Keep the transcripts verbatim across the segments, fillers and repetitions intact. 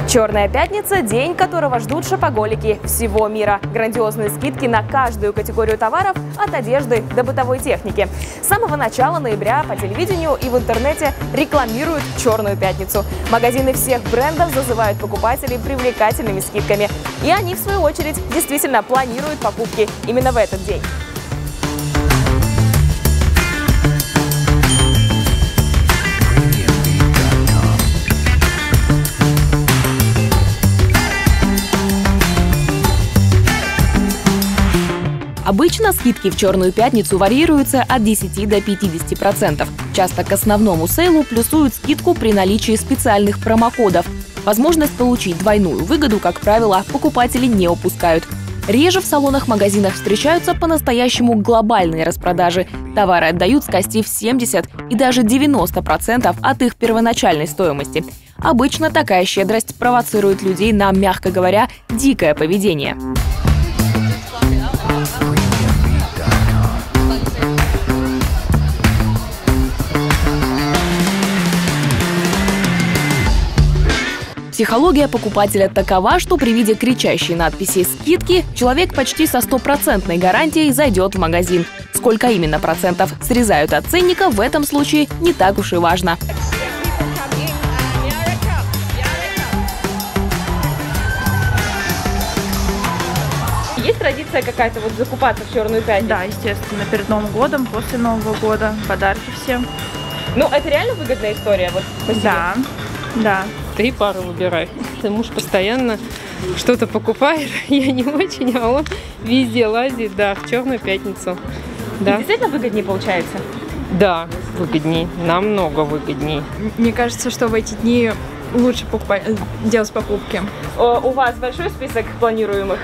Черная пятница – день, которого ждут шопоголики всего мира. Грандиозные скидки на каждую категорию товаров, от одежды до бытовой техники. С самого начала ноября по телевидению и в интернете рекламируют Черную пятницу. Магазины всех брендов зазывают покупателей привлекательными скидками. И они, в свою очередь, действительно планируют покупки именно в этот день. Обычно скидки в Черную пятницу варьируются от десяти до пятидесяти процентов. Часто к основному сейлу плюсуют скидку при наличии специальных промокодов. Возможность получить двойную выгоду, как правило, покупатели не упускают. Реже в салонах-магазинах встречаются по-настоящему глобальные распродажи. Товары отдают, скостив семьдесят и даже девяносто процентов от их первоначальной стоимости. Обычно такая щедрость провоцирует людей на, мягко говоря, дикое поведение. Психология покупателя такова, что при виде кричащей надписи «Скидки» человек почти со стопроцентной гарантией зайдет в магазин. Сколько именно процентов срезают от ценника, в этом случае не так уж и важно. Есть традиция какая-то вот закупаться в Черную пятницу? Да, естественно, перед Новым годом, после Нового года, подарки всем. Ну, это реально выгодная история? Вот, по себе? Да, да. Три пары выбирай. Ты муж постоянно что-то покупает, я не очень, а он везде лазит, да, в Черную пятницу. Да. И действительно выгоднее получается? Да, выгоднее, намного выгоднее. Мне кажется, что в эти дни лучше покупать, делать покупки. У вас большой список планируемых?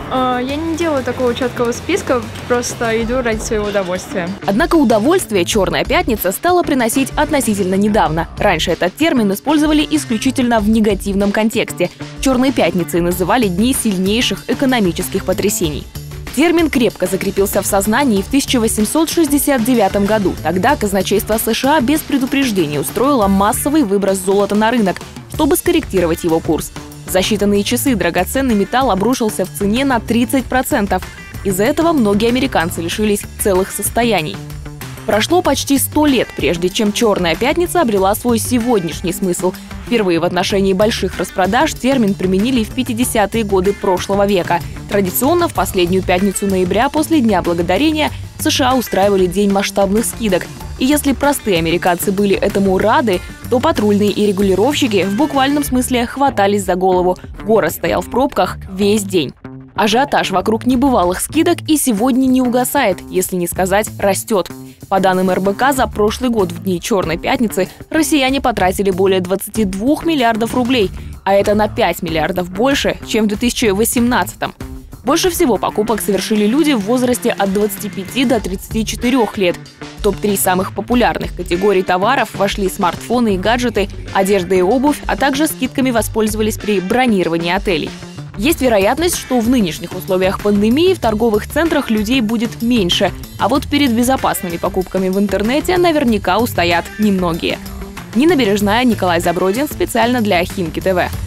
Я не делаю такого четкого списка, просто иду ради своего удовольствия. Однако удовольствие «Черная пятница» стала приносить относительно недавно. Раньше этот термин использовали исключительно в негативном контексте. «Черной пятницей» называли дни сильнейших экономических потрясений. Термин крепко закрепился в сознании в тысяча восемьсот шестьдесят девятом году. Тогда казначейство США без предупреждения устроило массовый выброс золота на рынок, чтобы скорректировать его курс. За считанные часы драгоценный металл обрушился в цене на тридцать процентов. Из-за этого многие американцы лишились целых состояний. Прошло почти сто лет, прежде чем Черная пятница обрела свой сегодняшний смысл. Впервые в отношении больших распродаж термин применили в пятидесятые годы прошлого века. Традиционно в последнюю пятницу ноября после Дня Благодарения в США устраивали день масштабных скидок. И если простые американцы были этому рады, то патрульные и регулировщики в буквальном смысле хватались за голову. Город стоял в пробках весь день. Ажиотаж вокруг небывалых скидок и сегодня не угасает, если не сказать растет. По данным эр бэ ка, за прошлый год в дни Черной пятницы россияне потратили более двадцати двух миллиардов рублей, а это на пять миллиардов больше, чем в две тысячи восемнадцатом. Больше всего покупок совершили люди в возрасте от двадцати пяти до тридцати четырёх лет. В топ три самых популярных категорий товаров вошли смартфоны и гаджеты, одежда и обувь, а также скидками воспользовались при бронировании отелей. Есть вероятность, что в нынешних условиях пандемии в торговых центрах людей будет меньше, а вот перед безопасными покупками в интернете наверняка устоят немногие. Нина Бережная, Николай Забродин, специально для Химки ТВ.